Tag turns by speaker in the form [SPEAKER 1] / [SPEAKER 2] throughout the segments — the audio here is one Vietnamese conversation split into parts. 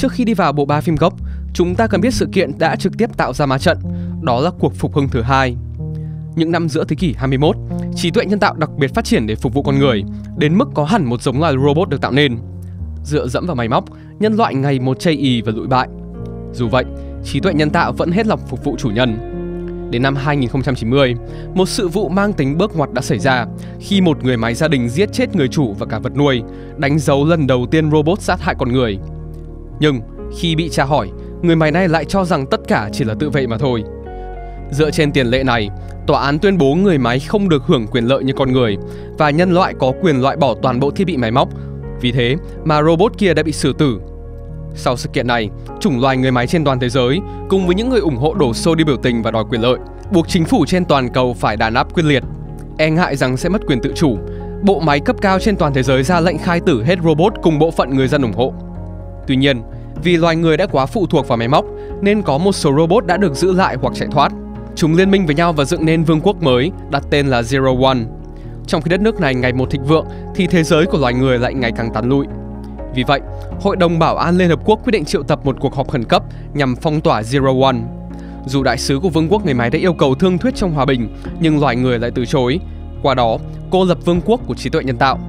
[SPEAKER 1] Trước khi đi vào bộ ba phim gốc, chúng ta cần biết sự kiện đã trực tiếp tạo ra ma trận, đó là cuộc phục hưng thứ hai. Những năm giữa thế kỷ 21, trí tuệ nhân tạo đặc biệt phát triển để phục vụ con người, đến mức có hẳn một giống loài robot được tạo nên. Dựa dẫm vào máy móc, nhân loại ngày một chây ỳ và lụi bại. Dù vậy, trí tuệ nhân tạo vẫn hết lòng phục vụ chủ nhân. Đến năm 2090, một sự vụ mang tính bước ngoặt đã xảy ra khi một người máy gia đình giết chết người chủ và cả vật nuôi, đánh dấu lần đầu tiên robot sát hại con người. Nhưng khi bị tra hỏi, người máy này lại cho rằng tất cả chỉ là tự vệ mà thôi. Dựa trên tiền lệ này, tòa án tuyên bố người máy không được hưởng quyền lợi như con người và nhân loại có quyền loại bỏ toàn bộ thiết bị máy móc. Vì thế mà robot kia đã bị xử tử. Sau sự kiện này, chủng loài người máy trên toàn thế giới cùng với những người ủng hộ đổ xô đi biểu tình và đòi quyền lợi, buộc chính phủ trên toàn cầu phải đàn áp quyết liệt. E ngại rằng sẽ mất quyền tự chủ, bộ máy cấp cao trên toàn thế giới ra lệnh khai tử hết robot cùng bộ phận người dân ủng hộ. Tuy nhiên, vì loài người đã quá phụ thuộc vào máy móc nên có một số robot đã được giữ lại hoặc chạy thoát. Chúng liên minh với nhau và dựng nên vương quốc mới đặt tên là Zero One. Trong khi đất nước này ngày một thịnh vượng thì thế giới của loài người lại ngày càng tàn lụi. Vì vậy, Hội đồng Bảo an Liên Hợp Quốc quyết định triệu tập một cuộc họp khẩn cấp nhằm phong tỏa Zero One. Dù đại sứ của vương quốc người máy đã yêu cầu thương thuyết trong hòa bình, nhưng loài người lại từ chối. Qua đó, cô lập vương quốc của trí tuệ nhân tạo.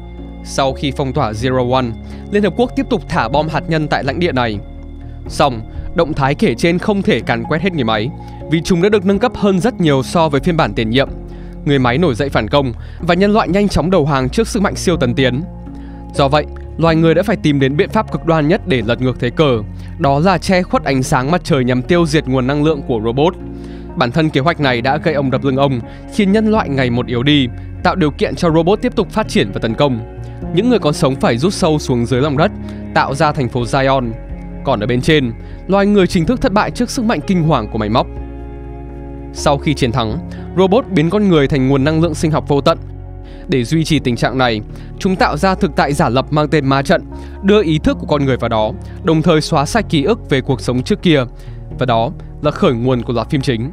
[SPEAKER 1] Sau khi phong tỏa Zero One, Liên Hợp Quốc tiếp tục thả bom hạt nhân tại lãnh địa này. Song, động thái kể trên không thể càn quét hết người máy, vì chúng đã được nâng cấp hơn rất nhiều so với phiên bản tiền nhiệm. Người máy nổi dậy phản công và nhân loại nhanh chóng đầu hàng trước sức mạnh siêu tân tiến. Do vậy, loài người đã phải tìm đến biện pháp cực đoan nhất để lật ngược thế cờ, đó là che khuất ánh sáng mặt trời nhằm tiêu diệt nguồn năng lượng của robot. Bản thân kế hoạch này đã gây ông đập lưng ông, khiến nhân loại ngày một yếu đi, tạo điều kiện cho robot tiếp tục phát triển và tấn công. Những người còn sống phải rút sâu xuống dưới lòng đất, tạo ra thành phố Zion. Còn ở bên trên, loài người chính thức thất bại trước sức mạnh kinh hoàng của máy móc. Sau khi chiến thắng, robot biến con người thành nguồn năng lượng sinh học vô tận. Để duy trì tình trạng này, chúng tạo ra thực tại giả lập mang tên ma trận, đưa ý thức của con người vào đó, đồng thời xóa sạch ký ức về cuộc sống trước kia. Và đó là khởi nguồn của loạt phim chính.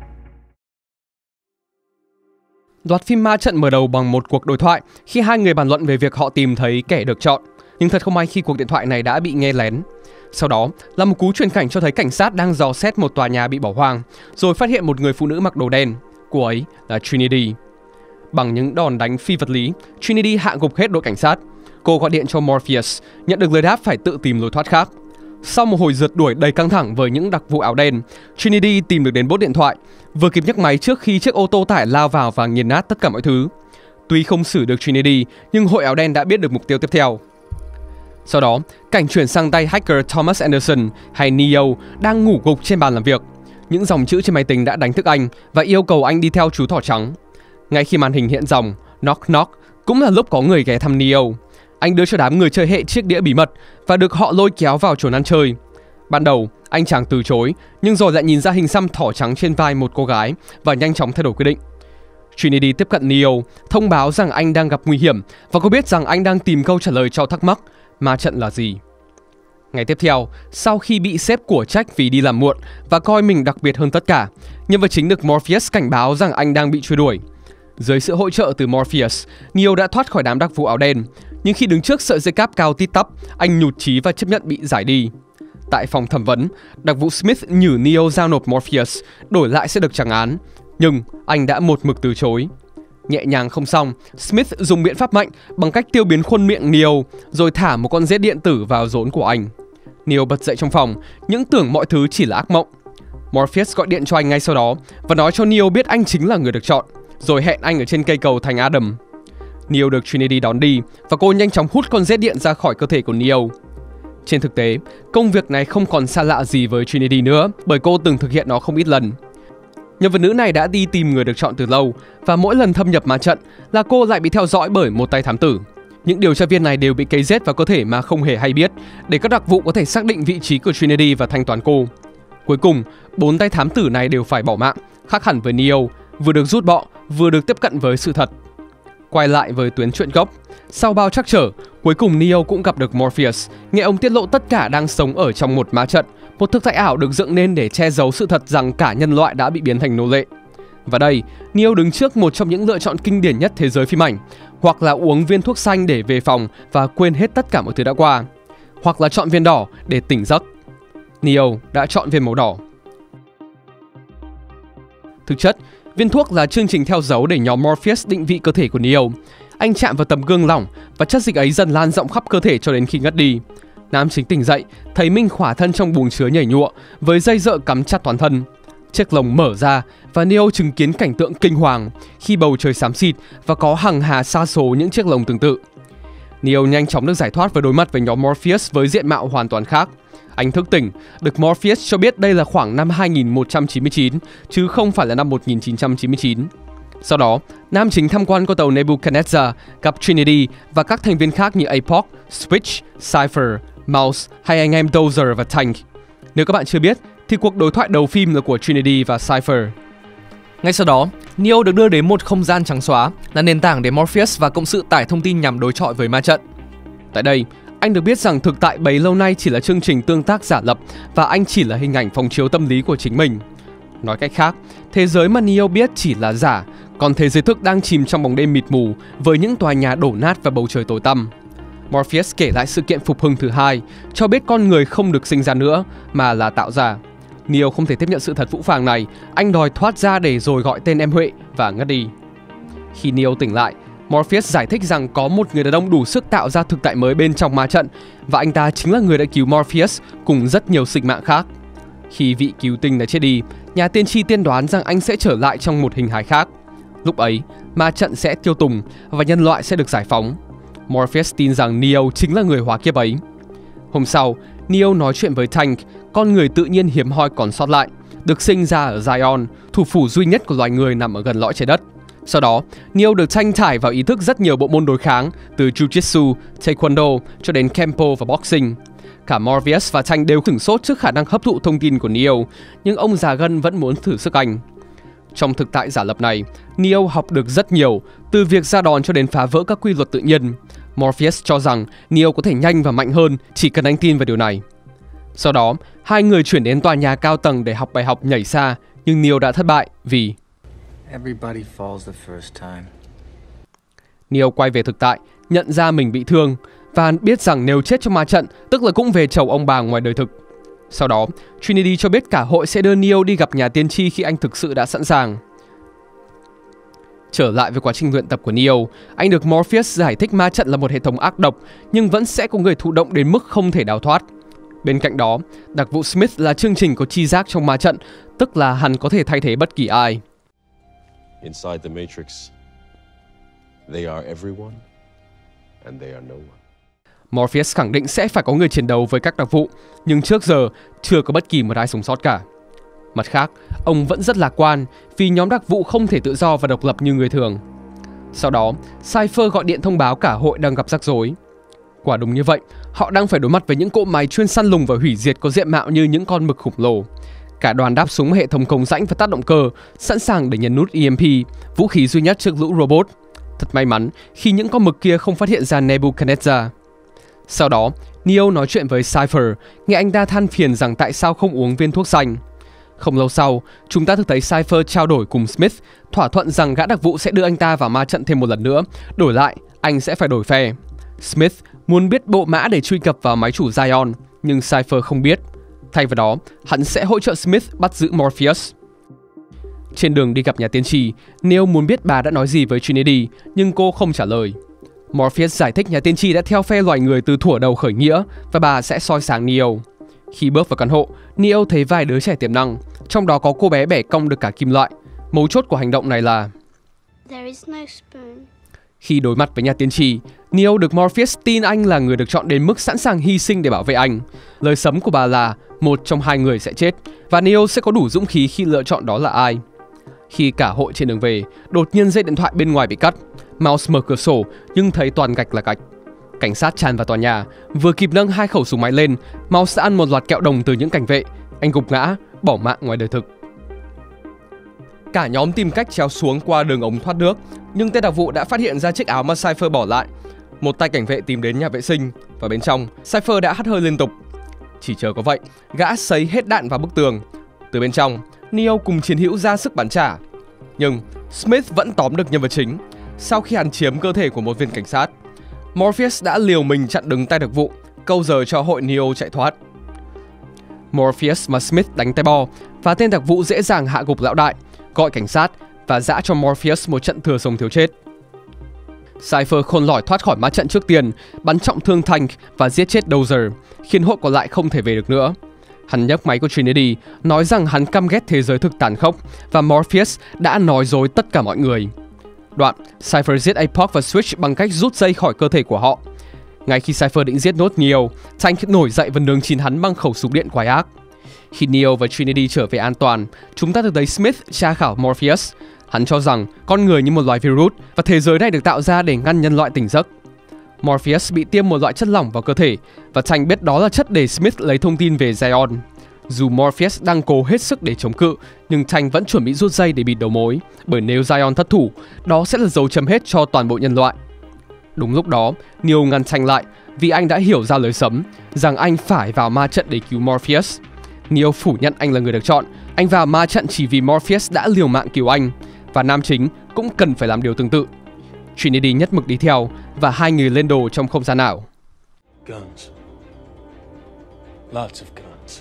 [SPEAKER 1] Loạt phim ma trận mở đầu bằng một cuộc đối thoại khi hai người bàn luận về việc họ tìm thấy kẻ được chọn. Nhưng thật không may khi cuộc điện thoại này đã bị nghe lén. Sau đó là một cú truyền cảnh cho thấy cảnh sát đang dò xét một tòa nhà bị bỏ hoang, rồi phát hiện một người phụ nữ mặc đồ đen. Cô ấy là Trinity. Bằng những đòn đánh phi vật lý, Trinity hạ gục hết đội cảnh sát. Cô gọi điện cho Morpheus, nhận được lời đáp phải tự tìm lối thoát khác. Sau một hồi rượt đuổi đầy căng thẳng với những đặc vụ áo đen, Trinity tìm được đến bốt điện thoại, vừa kịp nhấc máy trước khi chiếc ô tô tải lao vào và nghiền nát tất cả mọi thứ. Tuy không xử được Trinity, nhưng hội áo đen đã biết được mục tiêu tiếp theo. Sau đó, cảnh chuyển sang tay hacker Thomas Anderson hay Neo đang ngủ gục trên bàn làm việc. Những dòng chữ trên máy tính đã đánh thức anh và yêu cầu anh đi theo chú thỏ trắng. Ngay khi màn hình hiện dòng knock knock, cũng là lúc có người ghé thăm Neo. Anh đưa cho đám người chơi hệ chiếc đĩa bí mật và được họ lôi kéo vào chốn ăn chơi. Ban đầu, anh chàng từ chối, nhưng rồi lại nhìn ra hình xăm thỏ trắng trên vai một cô gái và nhanh chóng thay đổi quyết định. Trinity tiếp cận Neo, thông báo rằng anh đang gặp nguy hiểm và cô biết rằng anh đang tìm câu trả lời cho thắc mắc ma trận là gì. Ngày tiếp theo, sau khi bị sếp của trách vì đi làm muộn và coi mình đặc biệt hơn tất cả, nhân vật chính được Morpheus cảnh báo rằng anh đang bị truy đuổi. Dưới sự hỗ trợ từ Morpheus, Neo đã thoát khỏi đám đặc vụ áo đen, nhưng khi đứng trước sợi dây cáp cao tít tắp, anh nhụt chí và chấp nhận bị giải đi. Tại phòng thẩm vấn, đặc vụ Smith nhử Neo giao nộp Morpheus, đổi lại sẽ được trắng án, nhưng anh đã một mực từ chối. Nhẹ nhàng không xong, Smith dùng biện pháp mạnh bằng cách tiêu biến khuôn miệng Neo, rồi thả một con rết điện tử vào rốn của anh. Neo bật dậy trong phòng, những tưởng mọi thứ chỉ là ác mộng. Morpheus gọi điện cho anh ngay sau đó và nói cho Neo biết anh chính là người được chọn, rồi hẹn anh ở trên cây cầu thành Adam. Neo được Trinity đón đi và cô nhanh chóng hút con rết điện ra khỏi cơ thể của Neo. Trên thực tế, công việc này không còn xa lạ gì với Trinity nữa, bởi cô từng thực hiện nó không ít lần. Nhân vật nữ này đã đi tìm người được chọn từ lâu, và mỗi lần thâm nhập ma trận là cô lại bị theo dõi bởi một tay thám tử. Những điều tra viên này đều bị cấy rết vào cơ thể mà không hề hay biết, để các đặc vụ có thể xác định vị trí của Trinity và thanh toán cô. Cuối cùng, 4 tay thám tử này đều phải bỏ mạng, khác hẳn với Neo, vừa được rút bọ, vừa được tiếp cận với sự thật. Quay lại với tuyến truyện gốc, sau bao trắc trở, cuối cùng Neo cũng gặp được Morpheus, nghe ông tiết lộ tất cả đang sống ở trong một ma trận, một thực tại ảo được dựng nên để che giấu sự thật rằng cả nhân loại đã bị biến thành nô lệ. Và đây, Neo đứng trước một trong những lựa chọn kinh điển nhất thế giới phim ảnh, hoặc là uống viên thuốc xanh để về phòng và quên hết tất cả mọi thứ đã qua, hoặc là chọn viên đỏ để tỉnh giấc. Neo đã chọn viên màu đỏ. Thực chất, viên thuốc là chương trình theo dấu để nhóm Morpheus định vị cơ thể của Neo. Anh chạm vào tấm gương lỏng và chất dịch ấy dần lan rộng khắp cơ thể cho đến khi ngất đi. Nam chính tỉnh dậy, thấy mình khỏa thân trong buồng chứa nhảy nhụa với dây dợ cắm chặt toàn thân. Chiếc lồng mở ra và Neo chứng kiến cảnh tượng kinh hoàng khi bầu trời xám xịt và có hàng hà sa số những chiếc lồng tương tự. Neo nhanh chóng được giải thoát và đối mặt với nhóm Morpheus với diện mạo hoàn toàn khác. Anh thức tỉnh, được Morpheus cho biết đây là khoảng năm 2199 chứ không phải là năm 1999. Sau đó, nam chính tham quan con tàu Nebuchadnezzar, gặp Trinity và các thành viên khác như Apoc, Switch, Cypher, Mouse hay anh em Dozer và Tank. Nếu các bạn chưa biết, thì cuộc đối thoại đầu phim là của Trinity và Cypher. Ngay sau đó, Neo được đưa đến một không gian trắng xóa, là nền tảng để Morpheus và cộng sự tải thông tin nhằm đối chọi với ma trận. Tại đây, anh được biết rằng thực tại bấy lâu nay chỉ là chương trình tương tác giả lập và anh chỉ là hình ảnh phóng chiếu tâm lý của chính mình. Nói cách khác, thế giới mà Neo biết chỉ là giả, còn thế giới thực đang chìm trong bóng đêm mịt mù với những tòa nhà đổ nát và bầu trời tối tăm. Morpheus kể lại sự kiện phục hưng thứ hai, cho biết con người không được sinh ra nữa mà là tạo ra. Neo không thể tiếp nhận sự thật phũ phàng này, anh đòi thoát ra để rồi gọi tên em Huệ và ngất đi. Khi Neo tỉnh lại, Morpheus giải thích rằng có một người đàn ông đủ sức tạo ra thực tại mới bên trong ma trận và anh ta chính là người đã cứu Morpheus cùng rất nhiều sinh mạng khác. Khi vị cứu tinh đã chết đi, nhà tiên tri tiên đoán rằng anh sẽ trở lại trong một hình hài khác. Lúc ấy, ma trận sẽ tiêu tùng và nhân loại sẽ được giải phóng. Morpheus tin rằng Neo chính là người hóa kiếp ấy. Hôm sau, Neo nói chuyện với Tank, con người tự nhiên hiếm hoi còn sót lại, được sinh ra ở Zion, thủ phủ duy nhất của loài người nằm ở gần lõi trái đất. Sau đó, Neo được Tank trải vào ý thức rất nhiều bộ môn đối kháng, từ Jiu-Jitsu, Taekwondo cho đến Kempo và Boxing. Cả Morpheus và Tank đều sửng sốt trước khả năng hấp thụ thông tin của Neo, nhưng ông già gân vẫn muốn thử sức anh. Trong thực tại giả lập này, Neo học được rất nhiều, từ việc ra đòn cho đến phá vỡ các quy luật tự nhiên. Morpheus cho rằng Neo có thể nhanh và mạnh hơn, chỉ cần anh tin vào điều này. Sau đó, hai người chuyển đến tòa nhà cao tầng để học bài học nhảy xa, nhưng Neo đã thất bại vì Neo quay về thực tại, nhận ra mình bị thương và biết rằng nếu chết trong ma trận, tức là cũng về chầu ông bà ngoài đời thực. Sau đó, Trinity cho biết cả hội sẽ đưa Neo đi gặp nhà tiên tri khi anh thực sự đã sẵn sàng. Trở lại với quá trình luyện tập của Neo, anh được Morpheus giải thích ma trận là một hệ thống ác độc, nhưng vẫn sẽ có người thụ động đến mức không thể đào thoát. Bên cạnh đó, đặc vụ Smith là chương trình có tri giác trong ma trận, tức là hắn có thể thay thế bất kỳ ai.
[SPEAKER 2] Inside the Matrix, they are everyone and they are no one.
[SPEAKER 1] Morpheus khẳng định sẽ phải có người chiến đấu với các đặc vụ, nhưng trước giờ chưa có bất kỳ một ai sống sót cả. Mặt khác, ông vẫn rất lạc quan vì nhóm đặc vụ không thể tự do và độc lập như người thường. Sau đó, Cypher gọi điện thông báo cả hội đang gặp rắc rối. Quả đúng như vậy, họ đang phải đối mặt với những cỗ máy chuyên săn lùng và hủy diệt có diện mạo như những con mực khổng lồ. Cả đoàn đáp súng hệ thống cống rãnh và tác động cơ, sẵn sàng để nhấn nút EMP, vũ khí duy nhất trước lũ robot. Thật may mắn khi những con mực kia không phát hiện ra Nebuchadnezzar. Sau đó, Neo nói chuyện với Cypher, nghe anh ta than phiền rằng tại sao không uống viên thuốc xanh. Không lâu sau, chúng ta thực thấy Cypher trao đổi cùng Smith, thỏa thuận rằng gã đặc vụ sẽ đưa anh ta vào ma trận thêm một lần nữa, đổi lại, anh sẽ phải đổi phe. Smith muốn biết bộ mã để truy cập vào máy chủ Zion, nhưng Cypher không biết. Thay vào đó, hắn sẽ hỗ trợ Smith bắt giữ Morpheus. Trên đường đi gặp nhà tiên tri, Neo muốn biết bà đã nói gì với Trinity, nhưng cô không trả lời. Morpheus giải thích nhà tiên tri đã theo phe loài người từ thuở đầu khởi nghĩa và bà sẽ soi sáng Neo. Khi bước vào căn hộ, Neo thấy vài đứa trẻ tiềm năng, trong đó có cô bé bẻ cong được cả kim loại. Mấu chốt của hành động này là khi đối mặt với nhà tiên tri, Neo được Morpheus tin anh là người được chọn đến mức sẵn sàng hy sinh để bảo vệ anh. Lời sấm của bà là một trong hai người sẽ chết và Neo sẽ có đủ dũng khí khi lựa chọn đó là ai. Khi cả hội trên đường về, đột nhiên dây điện thoại bên ngoài bị cắt. Mouse mở cửa sổ nhưng thấy toàn gạch là gạch. Cảnh sát tràn vào tòa nhà, vừa kịp nâng hai khẩu súng máy lên, Mouse đã ăn một loạt kẹo đồng từ những cảnh vệ. Anh gục ngã, bỏ mạng ngoài đời thực. Cả nhóm tìm cách trèo xuống qua đường ống thoát nước, nhưng tên đặc vụ đã phát hiện ra chiếc áo mà Cypher bỏ lại. Một tay cảnh vệ tìm đến nhà vệ sinh, và bên trong, Cypher đã hắt hơi liên tục. Chỉ chờ có vậy, gã sấy hết đạn vào bức tường. Từ bên trong, Neo cùng chiến hữu ra sức bắn trả. Nhưng Smith vẫn tóm được nhân vật chính sau khi hắn chiếm cơ thể của một viên cảnh sát. Morpheus đã liều mình chặn đứng tay đặc vụ, câu giờ cho hội Neo chạy thoát. Morpheus và Smith đánh tay bo và tên đặc vụ dễ dàng hạ gục lão đại, gọi cảnh sát và dã cho Morpheus một trận thừa sống thiếu chết. Cypher khôn lỏi thoát khỏi ma trận trước tiên, bắn trọng thương Tank và giết chết Dozer, khiến hội còn lại không thể về được nữa. Hắn nhấc máy của Trinity, nói rằng hắn căm ghét thế giới thực tàn khốc và Morpheus đã nói dối tất cả mọi người. Đoạn, Cypher giết Apoc và Switch bằng cách rút dây khỏi cơ thể của họ. Ngay khi Cypher định giết nốt Neo, Tank nổi dậy và nướng chín hắn bằng khẩu súng điện quái ác. Khi Neo và Trinity trở về an toàn, chúng ta được thấy Smith tra khảo Morpheus. Hắn cho rằng con người như một loài virus và thế giới này được tạo ra để ngăn nhân loại tỉnh giấc. Morpheus bị tiêm một loại chất lỏng vào cơ thể và Tank biết đó là chất để Smith lấy thông tin về Zion. Dù Morpheus đang cố hết sức để chống cự, nhưng Tank vẫn chuẩn bị rút dây để bịt đầu mối, bởi nếu Zion thất thủ, đó sẽ là dấu chấm hết cho toàn bộ nhân loại. Đúng lúc đó, Neo ngăn Tank lại vì anh đã hiểu ra lời sấm rằng anh phải vào ma trận để cứu Morpheus. Neo phủ nhận anh là người được chọn, anh vào ma trận chỉ vì Morpheus đã liều mạng cứu anh, và nam chính cũng cần phải làm điều tương tự. Trinity nhất mực đi theo và hai người lên đồ trong không gian ảo.
[SPEAKER 3] Guns. Lots of guns.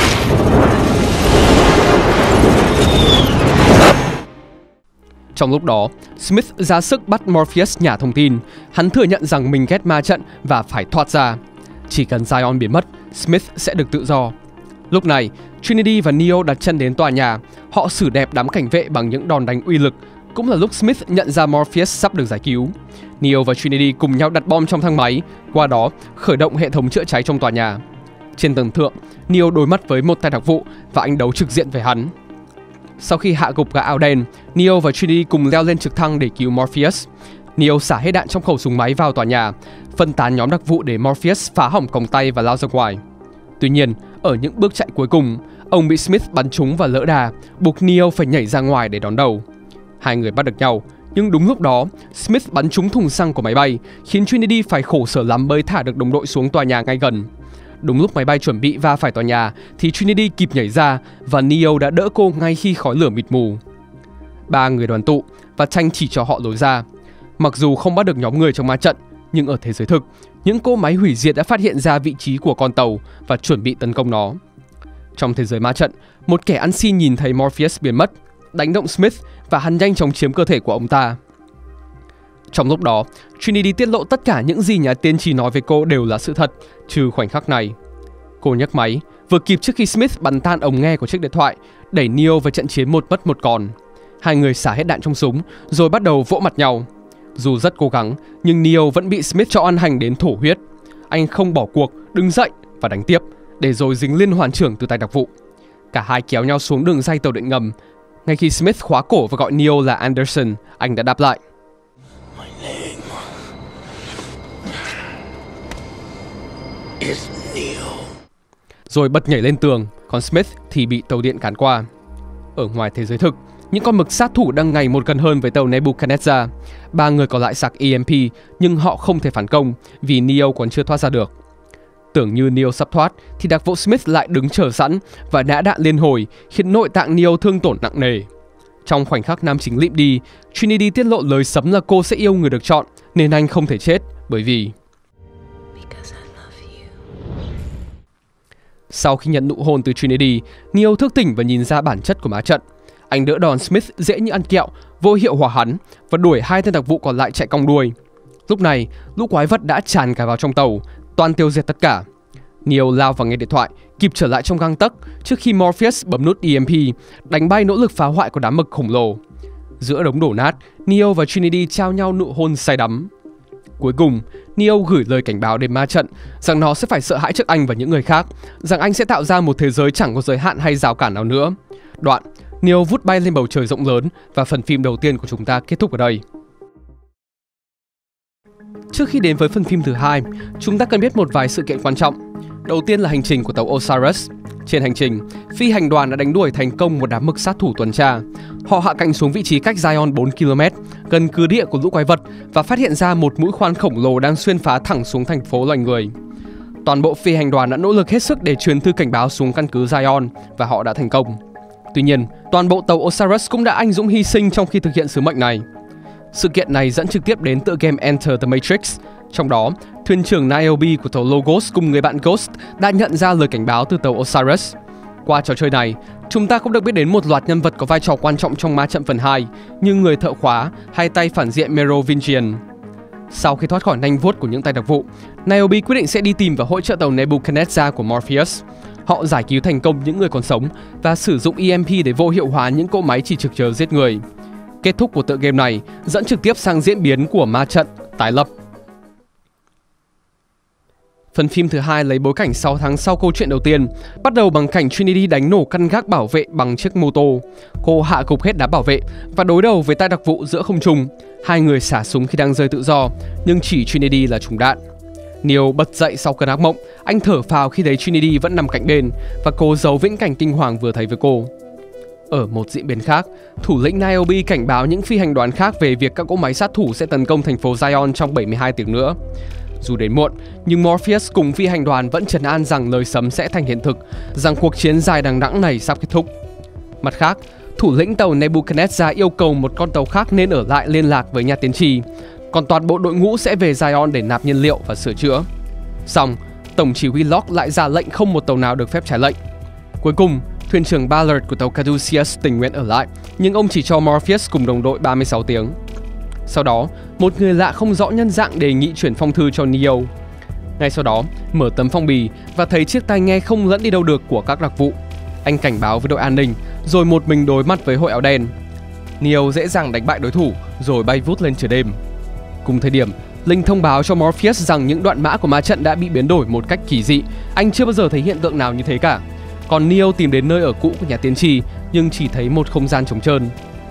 [SPEAKER 1] Trong lúc đó, Smith ra sức bắt Morpheus nhả thông tin. Hắn thừa nhận rằng mình ghét ma trận và phải thoát ra. Chỉ cần Zion biến mất, Smith sẽ được tự do. Lúc này, Trinity và Neo đặt chân đến tòa nhà. Họ xử đẹp đám cảnh vệ bằng những đòn đánh uy lực. Cũng là lúc Smith nhận ra Morpheus sắp được giải cứu. Neo và Trinity cùng nhau đặt bom trong thang máy, qua đó khởi động hệ thống chữa cháy trong tòa nhà. Trên tầng thượng, Neo đối mặt với một tay đặc vụ và anh đấu trực diện với hắn. Sau khi hạ gục gã áo đen, Neo và Trinity cùng leo lên trực thăng để cứu Morpheus. Neo xả hết đạn trong khẩu súng máy vào tòa nhà, phân tán nhóm đặc vụ để Morpheus phá hỏng còng tay và lao ra ngoài. Tuy nhiên, ở những bước chạy cuối cùng, ông bị Smith bắn trúng và lỡ đà, buộc Neo phải nhảy ra ngoài để đón đầu. Hai người bắt được nhau, nhưng đúng lúc đó, Smith bắn trúng thùng xăng của máy bay, khiến Trinity phải khổ sở lắm mới thả được đồng đội xuống tòa nhà ngay gần. Đúng lúc máy bay chuẩn bị va phải tòa nhà, thì Trinity kịp nhảy ra và Neo đã đỡ cô ngay khi khói lửa mịt mù. Ba người đoàn tụ và Tank chỉ cho họ lối ra. Mặc dù không bắt được nhóm người trong ma trận, nhưng ở thế giới thực, những cỗ máy hủy diệt đã phát hiện ra vị trí của con tàu và chuẩn bị tấn công nó. Trong thế giới ma trận, một kẻ ăn xin nhìn thấy Morpheus biến mất, đánh động Smith và hắn nhanh chóng chiếm cơ thể của ông ta. Trong lúc đó, Trinity tiết lộ tất cả những gì nhà tiên tri nói với cô đều là sự thật, trừ khoảnh khắc này. Cô nhấc máy, vừa kịp trước khi Smith bắn tan ống nghe của chiếc điện thoại, đẩy Neo vào trận chiến một mất một còn. Hai người xả hết đạn trong súng, rồi bắt đầu vỗ mặt nhau. Dù rất cố gắng, nhưng Neo vẫn bị Smith cho ăn hành đến thổ huyết. Anh không bỏ cuộc, đứng dậy và đánh tiếp, để rồi dính liên hoàn chưởng từ tay đặc vụ. Cả hai kéo nhau xuống đường ray tàu điện ngầm. Ngay khi Smith khóa cổ và gọi Neo là Anderson, anh đã đáp lại.
[SPEAKER 3] My name is Neo.
[SPEAKER 1] Rồi bật nhảy lên tường, còn Smith thì bị tàu điện cán qua. Ở ngoài thế giới thực, những con mực sát thủ đang ngày một gần hơn với tàu Nebuchadnezzar. Ba người còn lại sạc EMP, nhưng họ không thể phản công vì Neo còn chưa thoát ra được. Tưởng như Neo sắp thoát, thì đặc vụ Smith lại đứng chờ sẵn và nã đạn liên hồi, khiến nội tạng Neo thương tổn nặng nề. Trong khoảnh khắc nam chính lịm đi, Trinity tiết lộ lời sấm là cô sẽ yêu người được chọn, nên anh không thể chết, bởi vì sau khi nhận nụ hôn từ Trinity, Neo thức tỉnh và nhìn ra bản chất của ma trận. Anh đỡ đòn Smith dễ như ăn kẹo, vô hiệu hóa hắn và đuổi hai tên đặc vụ còn lại chạy cong đuôi. Lúc này, lũ quái vật đã tràn cả vào trong tàu, toàn tiêu diệt tất cả. Neo lao vào nghe điện thoại, kịp trở lại trong gang tấc trước khi Morpheus bấm nút EMP, đánh bay nỗ lực phá hoại của đám mực khổng lồ. Giữa đống đổ nát, Neo và Trinity trao nhau nụ hôn say đắm. Cuối cùng, Neo gửi lời cảnh báo đến ma trận rằng nó sẽ phải sợ hãi trước anh và những người khác, rằng anh sẽ tạo ra một thế giới chẳng có giới hạn hay rào cản nào nữa. Đoạn, Neo vút bay lên bầu trời rộng lớn và phần phim đầu tiên của chúng ta kết thúc ở đây. Trước khi đến với phần phim thứ hai, chúng ta cần biết một vài sự kiện quan trọng. Đầu tiên là hành trình của tàu Osiris. Trên hành trình, phi hành đoàn đã đánh đuổi thành công một đám mực sát thủ tuần tra. Họ hạ cánh xuống vị trí cách Zion 4 km, gần cứ địa của lũ quái vật và phát hiện ra một mũi khoan khổng lồ đang xuyên phá thẳng xuống thành phố loài người. Toàn bộ phi hành đoàn đã nỗ lực hết sức để truyền thư cảnh báo xuống căn cứ Zion và họ đã thành công. Tuy nhiên, toàn bộ tàu Osiris cũng đã anh dũng hy sinh trong khi thực hiện sứ mệnh này. Sự kiện này dẫn trực tiếp đến tựa game Enter the Matrix. Trong đó, thuyền trưởng Niobe của tàu Logos cùng người bạn Ghost đã nhận ra lời cảnh báo từ tàu Osiris. Qua trò chơi này, chúng ta cũng được biết đến một loạt nhân vật có vai trò quan trọng trong ma trận phần 2, như người thợ khóa hay tay phản diện Merovingian. Sau khi thoát khỏi nanh vuốt của những tay đặc vụ, Niobe quyết định sẽ đi tìm và hỗ trợ tàu Nebuchadnezzar của Morpheus. Họ giải cứu thành công những người còn sống và sử dụng EMP để vô hiệu hóa những cỗ máy chỉ trực chờ giết người. Kết thúc của tựa game này dẫn trực tiếp sang diễn biến của ma trận tái lập. Phần phim thứ 2 lấy bối cảnh 6 tháng sau câu chuyện đầu tiên, bắt đầu bằng cảnh Trinity đánh nổ căn gác bảo vệ bằng chiếc mô tô. Cô hạ gục hết đám bảo vệ và đối đầu với tay đặc vụ giữa không trung. Hai người xả súng khi đang rơi tự do, nhưng chỉ Trinity là trúng đạn. Neo bật dậy sau cơn ác mộng, anh thở phào khi thấy Trinity vẫn nằm cạnh bên và cố giấu viễn cảnh kinh hoàng vừa thấy với cô. Ở một diễn biến khác, thủ lĩnh Niobe cảnh báo những phi hành đoàn khác về việc các cỗ máy sát thủ sẽ tấn công thành phố Zion trong 72 tiếng nữa. Dù đến muộn, nhưng Morpheus cùng phi hành đoàn vẫn trấn an rằng lời sấm sẽ thành hiện thực, rằng cuộc chiến dài đằng đẵng này sắp kết thúc. Mặt khác, thủ lĩnh tàu Nebuchadnezzar yêu cầu một con tàu khác nên ở lại liên lạc với nhà tiên tri, còn toàn bộ đội ngũ sẽ về Zion để nạp nhiên liệu và sửa chữa. Song, tổng chỉ huy Locke lại ra lệnh không một tàu nào được phép trái lệnh. Cuối cùng, thuyền trưởng Ballard của tàu Caduceus tình nguyện ở lại, nhưng ông chỉ cho Morpheus cùng đồng đội 36 tiếng. Sau đó, một người lạ không rõ nhân dạng đề nghị chuyển phong thư cho Neo. Ngay sau đó, mở tấm phong bì và thấy chiếc tai nghe không dẫn đi đâu được của các đặc vụ. Anh cảnh báo với đội an ninh, rồi một mình đối mặt với hội áo đen. Neo dễ dàng đánh bại đối thủ, rồi bay vút lên trời đêm. Cùng thời điểm, Linh thông báo cho Morpheus rằng những đoạn mã của ma trận đã bị biến đổi một cách kỳ dị. Anh chưa bao giờ thấy hiện tượng nào như thế cả. Còn Neo tìm đến nơi ở cũ của nhà tiên tri, nhưng chỉ thấy một không gian trống trơn.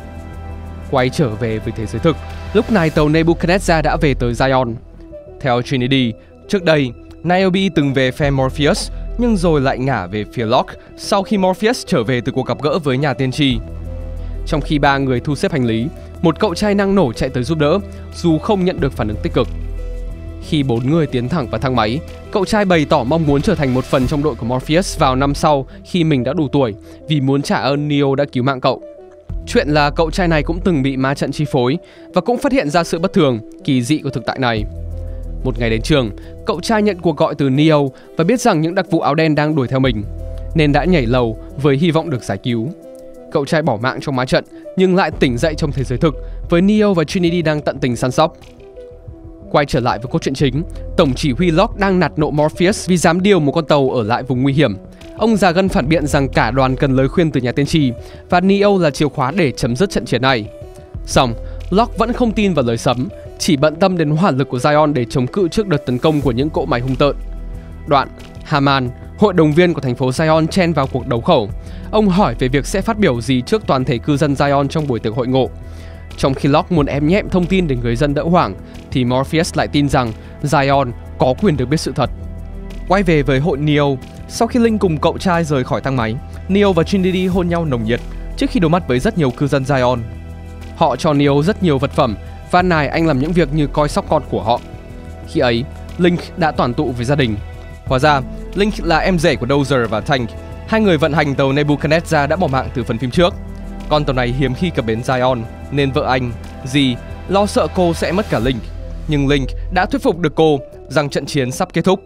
[SPEAKER 1] Quay trở về với thế giới thực, lúc này tàu Nebuchadnezzar đã về tới Zion. Theo Trinity, trước đây, Niobe từng về phe Morpheus, nhưng rồi lại ngả về phía Locke sau khi Morpheus trở về từ cuộc gặp gỡ với nhà tiên tri. Trong khi ba người thu xếp hành lý, một cậu trai năng nổ chạy tới giúp đỡ, dù không nhận được phản ứng tích cực. Khi 4 người tiến thẳng vào thang máy, cậu trai bày tỏ mong muốn trở thành một phần trong đội của Morpheus vào năm sau khi mình đã đủ tuổi, vì muốn trả ơn Neo đã cứu mạng cậu. Chuyện là cậu trai này cũng từng bị ma trận chi phối và cũng phát hiện ra sự bất thường, kỳ dị của thực tại này. Một ngày đến trường, cậu trai nhận cuộc gọi từ Neo và biết rằng những đặc vụ áo đen đang đuổi theo mình, nên đã nhảy lầu với hy vọng được giải cứu. Cậu trai bỏ mạng trong ma trận nhưng lại tỉnh dậy trong thế giới thực, với Neo và Trinity đang tận tình săn sóc. Quay trở lại với cốt truyện chính, tổng chỉ huy Locke đang nạt nộ Morpheus vì dám điều một con tàu ở lại vùng nguy hiểm. Ông già gân phản biện rằng cả đoàn cần lời khuyên từ nhà tiên tri và Neo là chìa khóa để chấm dứt trận chiến này. Song, Locke vẫn không tin vào lời sấm, chỉ bận tâm đến hỏa lực của Zion để chống cự trước đợt tấn công của những cỗ máy hung tợn. Đoạn, Haman, hội đồng viên của thành phố Zion chen vào cuộc đấu khẩu. Ông hỏi về việc sẽ phát biểu gì trước toàn thể cư dân Zion trong buổi tiệc hội ngộ. Trong khi Locke muốn ém nhẹm thông tin để người dân đỡ hoảng, thì Morpheus lại tin rằng Zion có quyền được biết sự thật. Quay về với hội Neo, sau khi Linh cùng cậu trai rời khỏi thang máy, Neo và Trinity hôn nhau nồng nhiệt trước khi đối mặt với rất nhiều cư dân Zion. Họ cho Neo rất nhiều vật phẩm và nài anh làm những việc như coi sóc con của họ. Khi ấy, Link đã đoàn tụ với gia đình. Hóa ra, Link là em rể của Dozer và Tank. Hai người vận hành tàu Nebuchadnezzar đã bỏ mạng từ phần phim trước. Con tàu này hiếm khi cập bến Zion, nên vợ anh, Dee, lo sợ cô sẽ mất cả Link. Nhưng Link đã thuyết phục được cô rằng trận chiến sắp kết thúc.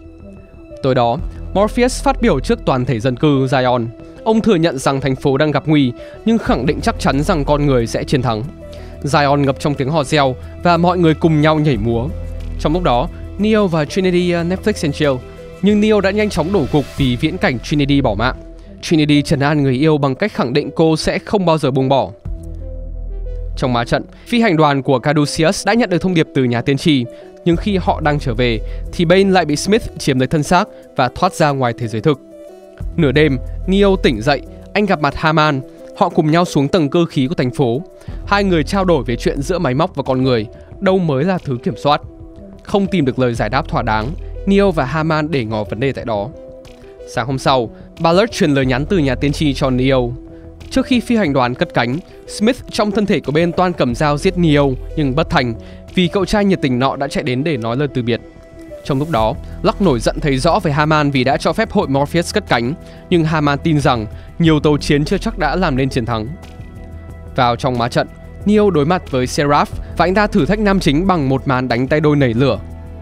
[SPEAKER 1] Tối đó, Morpheus phát biểu trước toàn thể dân cư Zion. Ông thừa nhận rằng thành phố đang gặp nguy, nhưng khẳng định chắc chắn rằng con người sẽ chiến thắng. Zion ngập trong tiếng hò reo và mọi người cùng nhau nhảy múa. Trong lúc đó, Neo và Trinity Netflix and chill, nhưng Neo đã nhanh chóng đổ gục vì viễn cảnh Trinity bỏ mạng. Trinity trấn an người yêu bằng cách khẳng định cô sẽ không bao giờ buông bỏ. Trong ma trận, phi hành đoàn của Caduceus đã nhận được thông điệp từ nhà tiên tri, nhưng khi họ đang trở về thì Bane lại bị Smith chiếm lấy thân xác và thoát ra ngoài thế giới thực. Nửa đêm, Neo tỉnh dậy, anh gặp mặt Haman. Họ cùng nhau xuống tầng cơ khí của thành phố. Hai người trao đổi về chuyện giữa máy móc và con người, đâu mới là thứ kiểm soát. Không tìm được lời giải đáp thỏa đáng, Neo và Haman để ngỏ vấn đề tại đó. Sáng hôm sau, Ballard truyền lời nhắn từ nhà tiên tri cho Neo. Trước khi phi hành đoàn cất cánh, Smith trong thân thể của bên toan cầm dao giết Neo nhưng bất thành vì cậu trai nhiệt tình nọ đã chạy đến để nói lời từ biệt. Trong lúc đó, Locke nổi giận thấy rõ về Haman vì đã cho phép hội Morpheus cất cánh, nhưng Haman tin rằng nhiều tàu chiến chưa chắc đã làm nên chiến thắng. Vào trong ma trận, Neo đối mặt với Seraph và anh ta thử thách nam chính bằng một màn đánh tay đôi nảy lửa.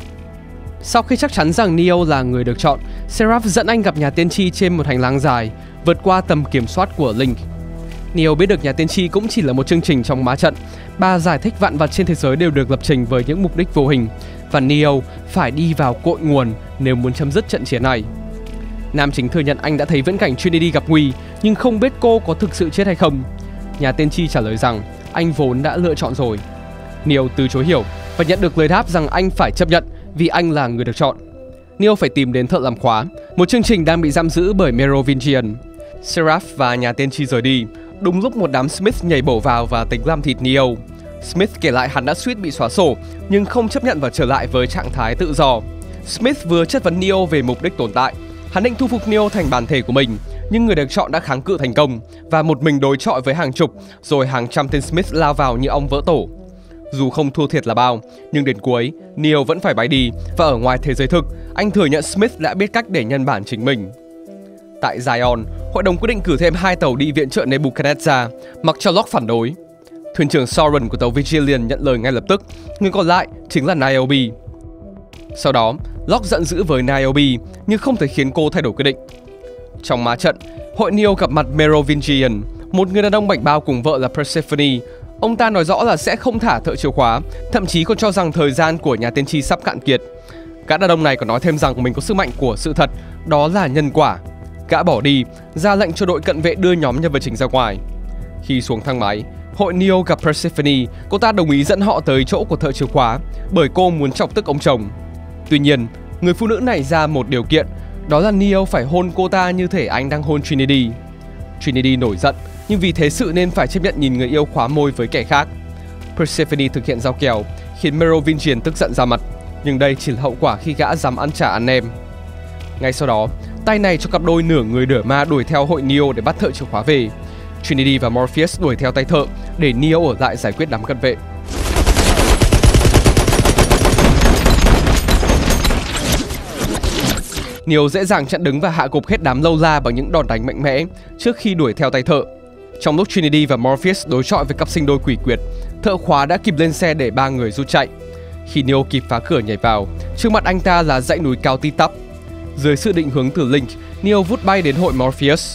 [SPEAKER 1] Sau khi chắc chắn rằng Neo là người được chọn, Seraph dẫn anh gặp nhà tiên tri trên một hành lang dài, vượt qua tầm kiểm soát của Link. Neo biết được nhà tiên tri cũng chỉ là một chương trình trong ma trận. Ba giải thích vạn vật trên thế giới đều được lập trình với những mục đích vô hình, và Neo phải đi vào cội nguồn nếu muốn chấm dứt trận chiến này. Nam chính thừa nhận anh đã thấy viễn cảnh Trinity gặp nguy, nhưng không biết cô có thực sự chết hay không. Nhà tiên tri trả lời rằng anh vốn đã lựa chọn rồi. Neo từ chối hiểu và nhận được lời đáp rằng anh phải chấp nhận vì anh là người được chọn. Neo phải tìm đến thợ làm khóa, một chương trình đang bị giam giữ bởi Merovingian. Seraph và nhà tiên tri rời đi. Đúng lúc một đám Smith nhảy bổ vào và tính làm thịt Neo. Smith kể lại hắn đã suýt bị xóa sổ nhưng không chấp nhận và trở lại với trạng thái tự do. Smith vừa chất vấn Neo về mục đích tồn tại. Hắn định thu phục Neo thành bản thể của mình, nhưng người được chọn đã kháng cự thành công và một mình đối chọi với hàng chục, rồi hàng trăm tên Smith lao vào như ong vỡ tổ. Dù không thua thiệt là bao, nhưng đến cuối, Neo vẫn phải bay đi và ở ngoài thế giới thực, anh thừa nhận Smith đã biết cách để nhân bản chính mình. Tại Zion, hội đồng quyết định cử thêm 2 tàu đi viện trợ Nebuchadnezzar, mặc cho Locke phản đối. Thuyền trưởng Soren của tàu Vigilian nhận lời ngay lập tức, người còn lại chính là Niobe. Sau đó, Locke giận dữ với Niobe nhưng không thể khiến cô thay đổi quyết định. Trong ma trận, hội Neo gặp mặt Merovingian, một người đàn ông bảnh bao cùng vợ là Persephone. Ông ta nói rõ là sẽ không thả thợ chìa khóa, thậm chí còn cho rằng thời gian của nhà tiên tri sắp cạn kiệt. Gã đàn ông này còn nói thêm rằng mình có sức mạnh của sự thật, đó là nhân quả. Gã bỏ đi, ra lệnh cho đội cận vệ đưa nhóm nhân vật chính ra ngoài. Khi xuống thang máy, hội Neo gặp Persephone, cô ta đồng ý dẫn họ tới chỗ của thợ chìa khóa bởi cô muốn chọc tức ông chồng. Tuy nhiên, người phụ nữ này ra một điều kiện, đó là Neo phải hôn cô ta như thể anh đang hôn Trinity. Trinity nổi giận, nhưng vì thế sự nên phải chấp nhận nhìn người yêu khóa môi với kẻ khác. Persephone thực hiện giao kèo, khiến Merovingian tức giận ra mặt, nhưng đây chỉ là hậu quả khi gã dám ăn trả ăn em. Ngay sau đó, tay này cho cặp đôi nửa người nửa ma đuổi theo hội Neo để bắt thợ chìa khóa về. Trinity và Morpheus đuổi theo tay thợ để Neo ở lại giải quyết đám cận vệ. Neo dễ dàng chặn đứng và hạ gục hết đám lâu la bằng những đòn đánh mạnh mẽ trước khi đuổi theo tay thợ. Trong lúc Trinity và Morpheus đối chọi với cặp sinh đôi quỷ quyệt, thợ khóa đã kịp lên xe để ba người rút chạy. Khi Neo kịp phá cửa nhảy vào, trước mặt anh ta là dãy núi cao tít tắp. Dưới sự định hướng từ Link, Neo vút bay đến hội Morpheus.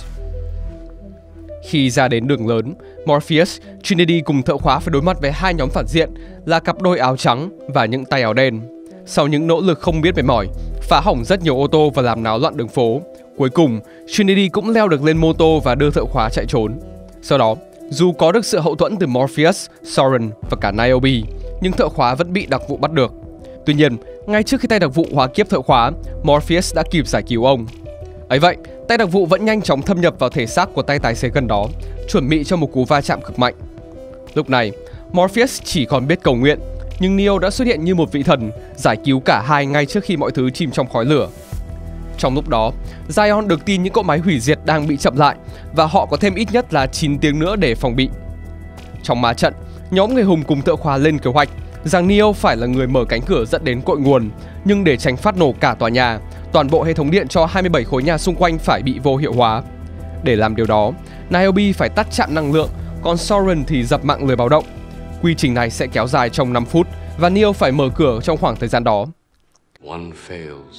[SPEAKER 1] Khi ra đến đường lớn, Morpheus, Trinity cùng thợ khóa phải đối mặt với 2 nhóm phản diện là cặp đôi áo trắng và những tay áo đen. Sau những nỗ lực không biết mệt mỏi, phá hỏng rất nhiều ô tô và làm náo loạn đường phố, cuối cùng Trinity cũng leo được lên mô tô và đưa thợ khóa chạy trốn. Sau đó, dù có được sự hậu thuẫn từ Morpheus, Soren và cả Niobe, nhưng thợ khóa vẫn bị đặc vụ bắt được. Tuy nhiên, ngay trước khi tay đặc vụ hóa kiếp thợ khóa, Morpheus đã kịp giải cứu ông. Ấy vậy, tay đặc vụ vẫn nhanh chóng thâm nhập vào thể xác của tay tài xế gần đó, chuẩn bị cho một cú va chạm cực mạnh. Lúc này, Morpheus chỉ còn biết cầu nguyện, nhưng Neo đã xuất hiện như một vị thần, giải cứu cả hai ngay trước khi mọi thứ chìm trong khói lửa. Trong lúc đó, Zion được tin những cỗ máy hủy diệt đang bị chậm lại và họ có thêm ít nhất là 9 tiếng nữa để phòng bị. Trong ma trận, nhóm người hùng cùng thợ khóa lên kế hoạch rằng Neo phải là người mở cánh cửa dẫn đến cội nguồn, nhưng để tránh phát nổ cả tòa nhà, toàn bộ hệ thống điện cho 27 khối nhà xung quanh phải bị vô hiệu hóa. Để làm điều đó, Niobe phải tắt trạm năng lượng, còn Soren thì dập mạng lưới báo động. Quy trình này sẽ kéo dài trong 5 phút và Neo phải mở cửa trong khoảng thời gian đó.
[SPEAKER 3] One fails,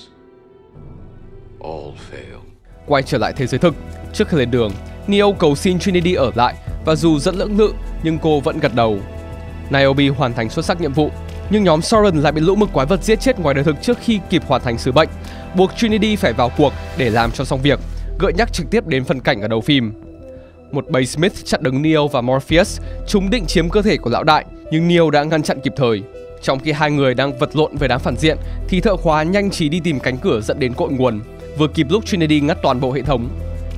[SPEAKER 3] all fail.
[SPEAKER 1] Quay trở lại thế giới thực, trước khi lên đường, Neo cầu xin Trinity ở lại và dù rất lưỡng lự nhưng cô vẫn gật đầu. Niobe hoàn thành xuất sắc nhiệm vụ, nhưng nhóm Soren lại bị lũ mực quái vật giết chết ngoài đời thực trước khi kịp hoàn thành sứ mệnh, buộc Trinity phải vào cuộc để làm cho xong việc, gợi nhắc trực tiếp đến phân cảnh ở đầu phim. Một bầy Smith chặn đứng Neo và Morpheus, chúng định chiếm cơ thể của lão đại, nhưng Neo đã ngăn chặn kịp thời. Trong khi hai người đang vật lộn với đám phản diện, thì thợ khóa nhanh trí đi tìm cánh cửa dẫn đến cội nguồn, vừa kịp lúc Trinity ngắt toàn bộ hệ thống.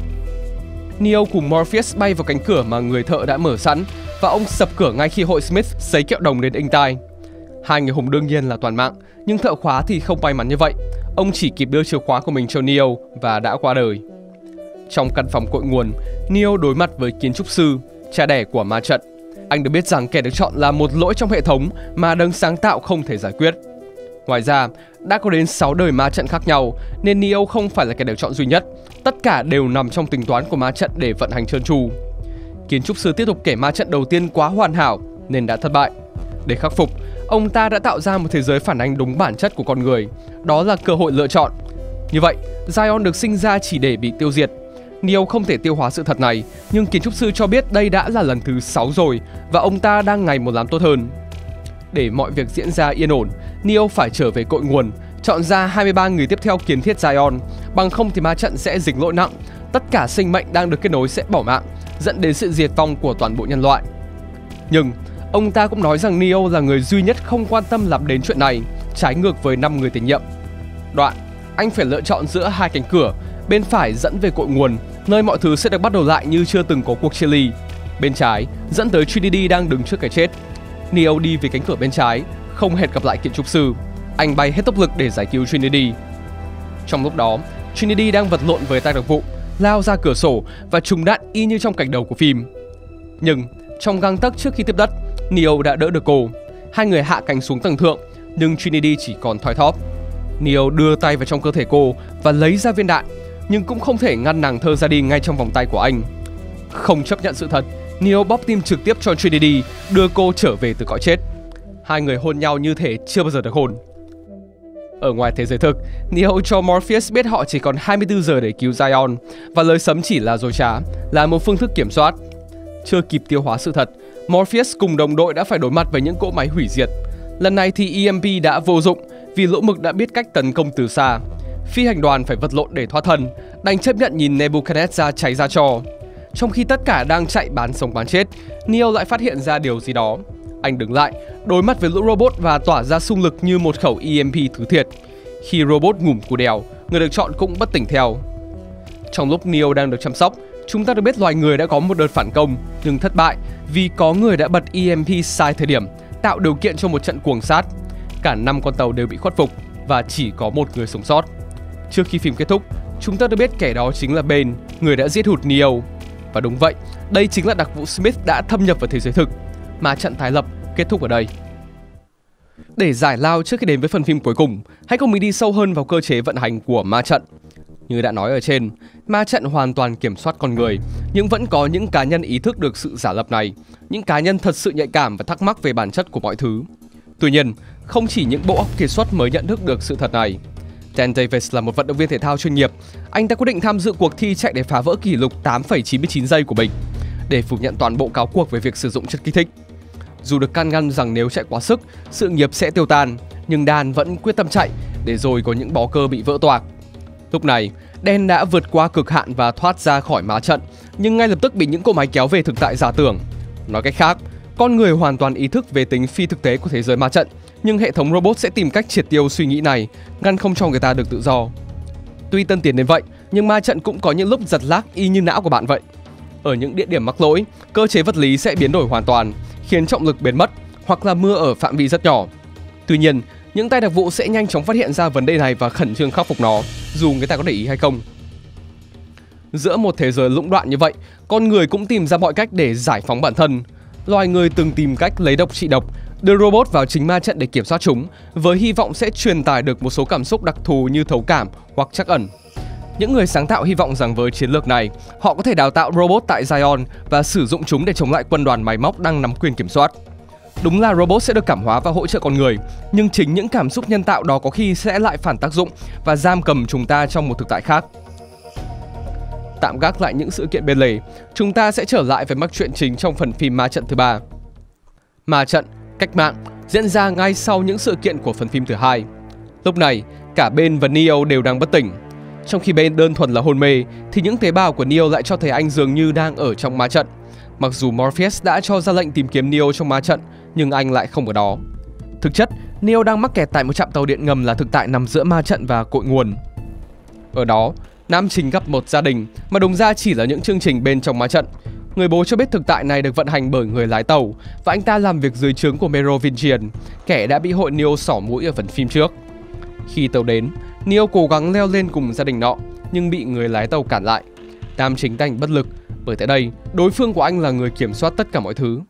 [SPEAKER 1] Neo cùng Morpheus bay vào cánh cửa mà người thợ đã mở sẵn, và ông sập cửa ngay khi hội Smith sấy kẹo đồng đến inh tai. Hai người hùng đương nhiên là toàn mạng, nhưng thợ khóa thì không may mắn như vậy. Ông chỉ kịp đưa chìa khóa của mình cho Neo và đã qua đời. Trong căn phòng cội nguồn, Neo đối mặt với kiến trúc sư, cha đẻ của ma trận. Anh được biết rằng kẻ được chọn là một lỗi trong hệ thống mà đấng sáng tạo không thể giải quyết. Ngoài ra, đã có đến 6 đời ma trận khác nhau, nên Neo không phải là kẻ được chọn duy nhất. Tất cả đều nằm trong tính toán của ma trận để vận hành trơn tru. Kiến trúc sư tiếp tục kể ma trận đầu tiên quá hoàn hảo nên đã thất bại. Để khắc phục, ông ta đã tạo ra một thế giới phản ánh đúng bản chất của con người, đó là cơ hội lựa chọn. Như vậy, Zion được sinh ra chỉ để bị tiêu diệt. Neo không thể tiêu hóa sự thật này, nhưng kiến trúc sư cho biết đây đã là lần thứ 6 rồi và ông ta đang ngày một làm tốt hơn. Để mọi việc diễn ra yên ổn, Neo phải trở về cội nguồn, chọn ra 23 người tiếp theo kiến thiết Zion, bằng không thì ma trận sẽ dính lỗi nặng, tất cả sinh mệnh đang được kết nối sẽ bỏ mạng, dẫn đến sự diệt vong của toàn bộ nhân loại. Nhưng ông ta cũng nói rằng Neo là người duy nhất không quan tâm lắm đến chuyện này, trái ngược với 5 người tiền nhiệm. Đoạn, anh phải lựa chọn giữa hai cánh cửa, bên phải dẫn về cội nguồn, nơi mọi thứ sẽ được bắt đầu lại như chưa từng có cuộc chia ly. Bên trái dẫn tới Trinity đang đứng trước cái chết. Neo đi về cánh cửa bên trái, không hẹn gặp lại kiến trúc sư. Anh bay hết tốc lực để giải cứu Trinity. Trong lúc đó, Trinity đang vật lộn với tay đặc vụ, lao ra cửa sổ và trúng đạn y như trong cảnh đầu của phim. Nhưng trong gang tấc trước khi tiếp đất, Neo đã đỡ được cô. Hai người hạ cánh xuống tầng thượng, nhưng Trinity chỉ còn thoi thóp. Neo đưa tay vào trong cơ thể cô và lấy ra viên đạn, nhưng cũng không thể ngăn nàng thơ ra đi ngay trong vòng tay của anh. Không chấp nhận sự thật, Neo bóp tim trực tiếp cho Trinity, đưa cô trở về từ cõi chết. Hai người hôn nhau như thể chưa bao giờ được hôn. Ở ngoài thế giới thực, Neo cho Morpheus biết họ chỉ còn 24 giờ để cứu Zion, và lời sấm chỉ là dối trá, là một phương thức kiểm soát. Chưa kịp tiêu hóa sự thật, Morpheus cùng đồng đội đã phải đối mặt với những cỗ máy hủy diệt. Lần này thì EMP đã vô dụng vì lỗ mực đã biết cách tấn công từ xa. Phi hành đoàn phải vật lộn để thoát thân, đành chấp nhận nhìn Nebuchadnezzar cháy ra tro. Trong khi tất cả đang chạy bán sống bán chết, Neo lại phát hiện ra điều gì đó. Anh đứng lại, đối mặt với lũ robot và tỏa ra xung lực như một khẩu EMP thứ thiệt. Khi robot ngủm củ đèo, người được chọn cũng bất tỉnh theo. Trong lúc Neo đang được chăm sóc, chúng ta được biết loài người đã có một đợt phản công, nhưng thất bại vì có người đã bật EMP sai thời điểm, tạo điều kiện cho một trận cuồng sát. Cả 5 con tàu đều bị khuất phục và chỉ có một người sống sót. Trước khi phim kết thúc, chúng ta được biết kẻ đó chính là Ben, người đã giết hụt Neo. Và đúng vậy, đây chính là đặc vụ Smith đã thâm nhập vào thế giới thực. Mà trận tái lập kết thúc ở đây. Để giải lao trước khi đến với phần phim cuối cùng, hãy cùng mình đi sâu hơn vào cơ chế vận hành của ma trận. Như đã nói ở trên, ma trận hoàn toàn kiểm soát con người, nhưng vẫn có những cá nhân ý thức được sự giả lập này, những cá nhân thật sự nhạy cảm và thắc mắc về bản chất của mọi thứ. Tuy nhiên, không chỉ những bộ óc kiệt xuất mới nhận thức được sự thật này. Dan Davis là một vận động viên thể thao chuyên nghiệp. Anh ta quyết định tham dự cuộc thi chạy để phá vỡ kỷ lục 8,99 giây của mình, để phủ nhận toàn bộ cáo cuộc về việc sử dụng chất kích thích. Dù được can ngăn rằng nếu chạy quá sức, sự nghiệp sẽ tiêu tan, nhưng Dan vẫn quyết tâm chạy, để rồi có những bó cơ bị vỡ toạc. Lúc này, Dan đã vượt qua cực hạn và thoát ra khỏi ma trận, nhưng ngay lập tức bị những cỗ máy kéo về thực tại giả tưởng. Nói cách khác, con người hoàn toàn ý thức về tính phi thực tế của thế giới ma trận, nhưng hệ thống robot sẽ tìm cách triệt tiêu suy nghĩ này, ngăn không cho người ta được tự do. Tuy tân tiến đến vậy, nhưng ma trận cũng có những lúc giật lag y như não của bạn vậy. Ở những địa điểm mắc lỗi, cơ chế vật lý sẽ biến đổi hoàn toàn, khiến trọng lực biến mất, hoặc là mưa ở phạm vi rất nhỏ. Tuy nhiên, những tay đặc vụ sẽ nhanh chóng phát hiện ra vấn đề này và khẩn trương khắc phục nó, dù người ta có để ý hay không. Giữa một thế giới lũng đoạn như vậy, con người cũng tìm ra mọi cách để giải phóng bản thân. Loài người từng tìm cách lấy độc trị độc, đưa robot vào chính ma trận để kiểm soát chúng, với hy vọng sẽ truyền tải được một số cảm xúc đặc thù như thấu cảm hoặc trắc ẩn. Những người sáng tạo hy vọng rằng với chiến lược này, họ có thể đào tạo robot tại Zion và sử dụng chúng để chống lại quân đoàn máy móc đang nắm quyền kiểm soát. Đúng là robot sẽ được cảm hóa và hỗ trợ con người, nhưng chính những cảm xúc nhân tạo đó có khi sẽ lại phản tác dụng và giam cầm chúng ta trong một thực tại khác. Tạm gác lại những sự kiện bên lề, chúng ta sẽ trở lại với mạch truyện chính trong phần phim Ma trận thứ 3. Ma trận, cách mạng diễn ra ngay sau những sự kiện của phần phim thứ 2. Lúc này, cả Ben và Neo đều đang bất tỉnh. Trong khi Ben đơn thuần là hôn mê, thì những tế bào của Neo lại cho thấy anh dường như đang ở trong ma trận. Mặc dù Morpheus đã cho ra lệnh tìm kiếm Neo trong ma trận, nhưng anh lại không ở đó. Thực chất, Neo đang mắc kẹt tại một trạm tàu điện ngầm là thực tại nằm giữa ma trận và cội nguồn. Ở đó, nam chính gặp một gia đình mà đúng ra chỉ là những chương trình bên trong ma trận. Người bố cho biết thực tại này được vận hành bởi người lái tàu, và anh ta làm việc dưới trướng của Merovingian, kẻ đã bị hội Neo xỏ mũi ở phần phim trước. Khi tàu đến, Neo cố gắng leo lên cùng gia đình nọ, nhưng bị người lái tàu cản lại. Nam chính đành bất lực, bởi tại đây, đối phương của anh là người kiểm soát tất cả mọi thứ.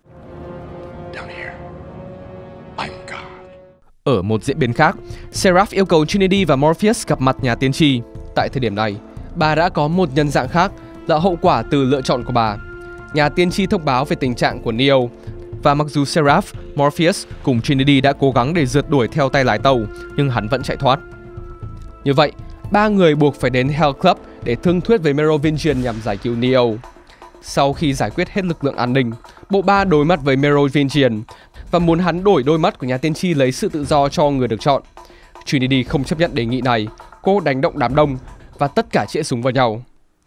[SPEAKER 1] Ở một diễn biến khác, Seraph yêu cầu Trinity và Morpheus gặp mặt nhà tiên tri. Tại thời điểm này, bà đã có một nhân dạng khác, là hậu quả từ lựa chọn của bà. Nhà tiên tri thông báo về tình trạng của Neo. Và mặc dù Seraph, Morpheus cùng Trinity đã cố gắng để rượt đuổi theo tay lái tàu, nhưng hắn vẫn chạy thoát. Như vậy, ba người buộc phải đến Hell Club để thương thuyết với Merovingian nhằm giải cứu Neo. Sau khi giải quyết hết lực lượng an ninh, bộ ba đối mặt với Merovingian và muốn hắn đổi đôi mắt của nhà tiên tri lấy sự tự do cho người được chọn. Trinity không chấp nhận đề nghị này, cô đánh động đám đông và tất cả chĩa súng vào nhau.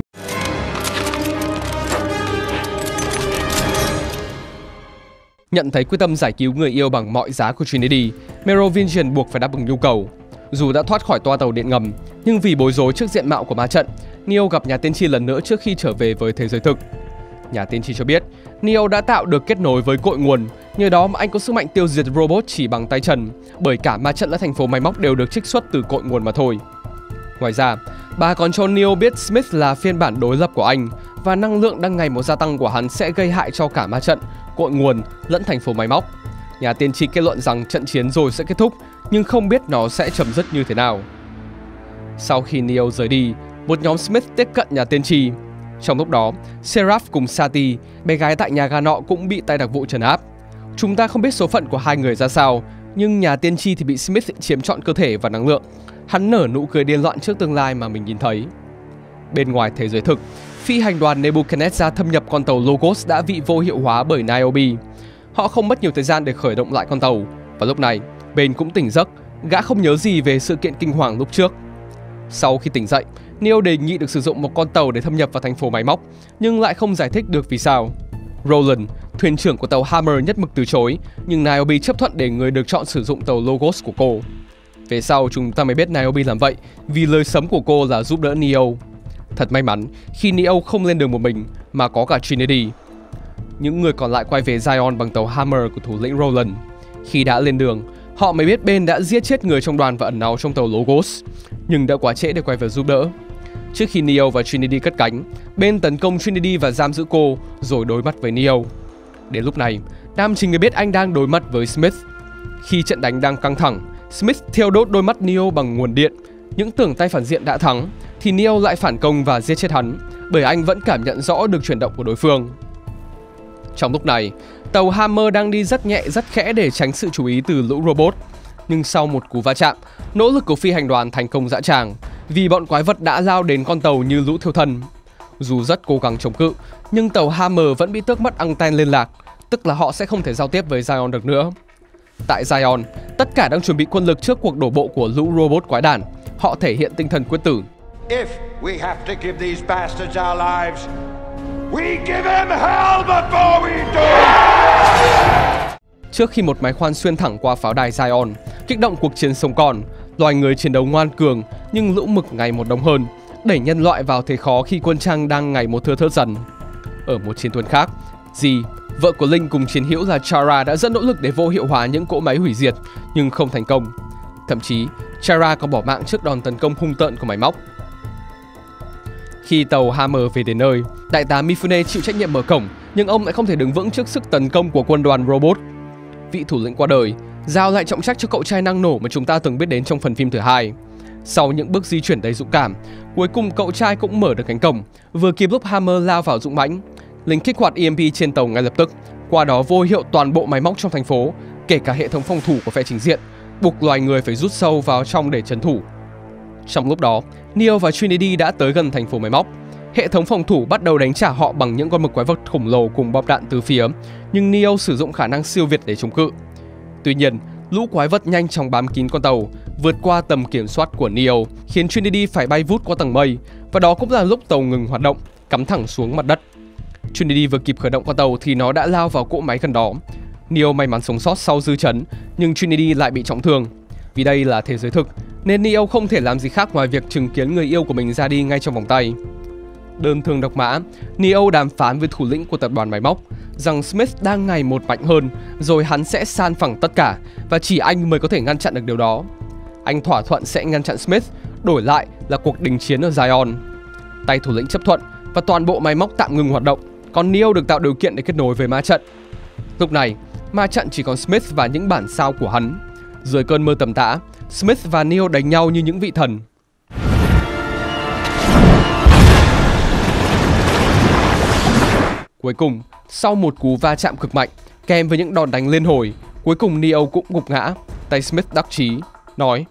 [SPEAKER 1] Nhận thấy quyết tâm giải cứu người yêu bằng mọi giá của Trinity, Merovingian buộc phải đáp ứng nhu cầu. Dù đã thoát khỏi toa tàu điện ngầm, nhưng vì bối rối trước diện mạo của ma trận, Neo gặp nhà tiên tri lần nữa trước khi trở về với thế giới thực. Nhà tiên tri cho biết, Neo đã tạo được kết nối với cội nguồn, nhờ đó mà anh có sức mạnh tiêu diệt robot chỉ bằng tay chân, bởi cả ma trậnและthành phố máy móc đều được trích xuất từ cội nguồn mà thôi. Ngoài ra, bà còn cho Neo biết Smith là phiên bản đối lập của anh, và năng lượng đang ngày một gia tăng của hắn sẽ gây hại cho cả ma trận, cội nguồn lẫn thành phố máy móc. Nhà tiên tri kết luận rằng trận chiến rồi sẽ kết thúc, nhưng không biết nó sẽ chấm dứt như thế nào. Sau khi Neo rời đi, một nhóm Smith tiếp cận nhà tiên tri. Trong lúc đó, Seraph cùng Sati, bé gái tại nhà ga nọ cũng bị tay đặc vụ trấn áp. Chúng ta không biết số phận của hai người ra sao, nhưng nhà tiên tri thì bị Smith chiếm trọn cơ thể và năng lượng. Hắn nở nụ cười điên loạn trước tương lai mà mình nhìn thấy. Bên ngoài thế giới thực, phi hành đoàn Nebuchadnezzar thâm nhập con tàu Logos đã bị vô hiệu hóa bởi Niobe. Họ không mất nhiều thời gian để khởi động lại con tàu, và lúc này, Ben cũng tỉnh giấc, gã không nhớ gì về sự kiện kinh hoàng lúc trước. Sau khi tỉnh dậy, Neo đề nghị được sử dụng một con tàu để thâm nhập vào thành phố máy móc, nhưng lại không giải thích được vì sao. Roland, thuyền trưởng của tàu Hammer nhất mực từ chối, nhưng Niobe chấp thuận để người được chọn sử dụng tàu Logos của cô. Về sau chúng ta mới biết Niobe làm vậy vì lời sấm của cô là giúp đỡ Neo. Thật may mắn khi Neo không lên đường một mình mà có cả Trinity. Những người còn lại quay về Zion bằng tàu Hammer của thủ lĩnh Roland. Khi đã lên đường, họ mới biết Ben đã giết chết người trong đoàn và ẩn náu trong tàu Logos, nhưng đã quá trễ để quay về giúp đỡ. Trước khi Neo và Trinity cất cánh, Ben tấn công Trinity và giam giữ cô, rồi đối mặt với Neo. Đến lúc này, nam chính mới biết anh đang đối mặt với Smith. Khi trận đánh đang căng thẳng, Smith thiêu đốt đôi mắt Neo bằng nguồn điện. Những tưởng tay phản diện đã thắng, thì Neo lại phản công và giết chết hắn, bởi anh vẫn cảm nhận rõ được chuyển động của đối phương. Trong lúc này, tàu Hammer đang đi rất nhẹ rất khẽ để tránh sự chú ý từ lũ robot. Nhưng sau một cú va chạm, nỗ lực của phi hành đoàn thành công dã tràng, vì bọn quái vật đã lao đến con tàu như lũ thiêu thân. Dù rất cố gắng chống cự, nhưng tàu Hammer vẫn bị tước mất anten liên lạc, tức là họ sẽ không thể giao tiếp với Zion được nữa. Tại Zion, tất cả đang chuẩn bị quân lực trước cuộc đổ bộ của lũ robot quái đản. Họ thể hiện tinh thần quyết tử.
[SPEAKER 4] If we have to give these bastards our lives, we give them hell before we do.
[SPEAKER 1] Trước khi một máy khoan xuyên thẳng qua pháo đài Zion, kích động cuộc chiến sống còn, loài người chiến đấu ngoan cường nhưng lũ mực ngày một đông hơn, đẩy nhân loại vào thế khó khi quân trang đang ngày một thưa thớt dần. Ở một chiến tuyến khác, Dee, vợ của Linh cùng chiến hữu là Chara đã rất nỗ lực để vô hiệu hóa những cỗ máy hủy diệt, nhưng không thành công. Thậm chí, Chara còn bỏ mạng trước đòn tấn công hung tợn của máy móc. Khi tàu Hammer về đến nơi, đại tá Mifune chịu trách nhiệm mở cổng, nhưng ông lại không thể đứng vững trước sức tấn công của quân đoàn robot. Vị thủ lĩnh qua đời, giao lại trọng trách cho cậu trai năng nổ mà chúng ta từng biết đến trong phần phim thứ hai. Sau những bước di chuyển đầy dũng cảm, cuối cùng cậu trai cũng mở được cánh cổng, vừa kịp lúc Hammer lao vào dũng mãnh. Lính kích hoạt EMP trên tàu ngay lập tức, qua đó vô hiệu toàn bộ máy móc trong thành phố, kể cả hệ thống phòng thủ của phe chính diện, buộc loài người phải rút sâu vào trong để trấn thủ. Trong lúc đó, Neo và Trinity đã tới gần thành phố máy móc. Hệ thống phòng thủ bắt đầu đánh trả họ bằng những con mực quái vật khổng lồ cùng bom đạn từ phía, nhưng Neo sử dụng khả năng siêu việt để chống cự. Tuy nhiên, lũ quái vật nhanh chóng bám kín con tàu, vượt qua tầm kiểm soát của Neo, khiến Trinity phải bay vút qua tầng mây, và đó cũng là lúc tàu ngừng hoạt động, cắm thẳng xuống mặt đất. Trinity vừa kịp khởi động con tàu thì nó đã lao vào cỗ máy gần đó. Neo may mắn sống sót sau dư chấn, nhưng Trinity lại bị trọng thương. Vì đây là thế giới thực, nên Neo không thể làm gì khác ngoài việc chứng kiến người yêu của mình ra đi ngay trong vòng tay. Đơn thương độc mã, Neo đàm phán với thủ lĩnh của tập đoàn máy móc rằng Smith đang ngày một mạnh hơn, rồi hắn sẽ san phẳng tất cả, và chỉ anh mới có thể ngăn chặn được điều đó. Anh thỏa thuận sẽ ngăn chặn Smith, đổi lại là cuộc đình chiến ở Zion. Tay thủ lĩnh chấp thuận, và toàn bộ máy móc tạm ngừng hoạt động, còn Neo được tạo điều kiện để kết nối với ma trận. Lúc này, ma trận chỉ còn Smith và những bản sao của hắn. Dưới cơn mưa tầm tã, Smith và Neo đánh nhau như những vị thần. Cuối cùng, sau một cú va chạm cực mạnh, Kèm với những đòn đánh liên hồi, cuối cùng Neo cũng gục ngã. Tay Smith đắc chí nói: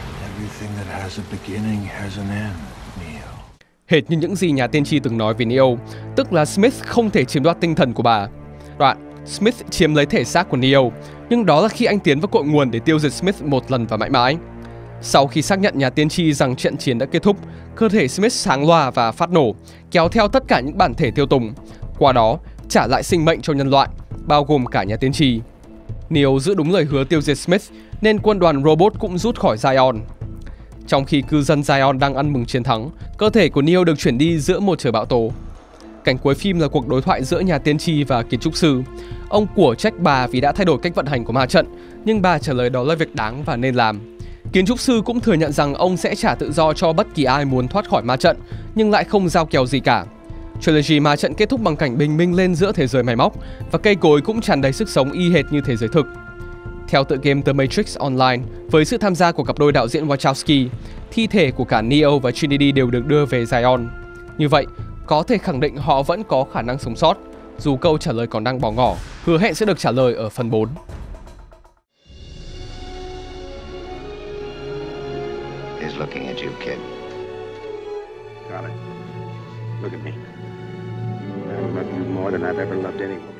[SPEAKER 1] hệt như những gì nhà tiên tri từng nói về Neo, tức là Smith không thể chiếm đoạt tinh thần của bà. Đoạn, Smith chiếm lấy thể xác của Neo, nhưng đó là khi anh tiến vào cội nguồn để tiêu diệt Smith một lần và mãi mãi. Sau khi xác nhận nhà tiên tri rằng trận chiến đã kết thúc, cơ thể Smith sáng loà và phát nổ, kéo theo tất cả những bản thể tiêu tùng, qua đó trả lại sinh mệnh cho nhân loại, bao gồm cả nhà tiên tri. Neo giữ đúng lời hứa tiêu diệt Smith, nên quân đoàn robot cũng rút khỏi Zion. Trong khi cư dân Zion đang ăn mừng chiến thắng, cơ thể của Neo được chuyển đi giữa một trời bão tố. Cảnh cuối phim là cuộc đối thoại giữa nhà tiên tri và kiến trúc sư. Ông của trách bà vì đã thay đổi cách vận hành của ma trận, nhưng bà trả lời đó là việc đáng và nên làm. Kiến trúc sư cũng thừa nhận rằng ông sẽ trả tự do cho bất kỳ ai muốn thoát khỏi ma trận, nhưng lại không giao kèo gì cả. Trilogy ma trận kết thúc bằng cảnh bình minh lên giữa thế giới máy móc, và cây cối cũng tràn đầy sức sống y hệt như thế giới thực. Theo tựa game The Matrix Online, với sự tham gia của cặp đôi đạo diễn Wachowski, thi thể của cả Neo và Trinity đều được đưa về Zion. Như vậy, có thể khẳng định họ vẫn có khả năng sống sót, dù câu trả lời còn đang bỏ ngỏ, hứa hẹn sẽ được trả lời ở phần 4.
[SPEAKER 5] He's looking at you, kid.
[SPEAKER 6] Got it. Look at me. I love you more than I've ever loved anyone.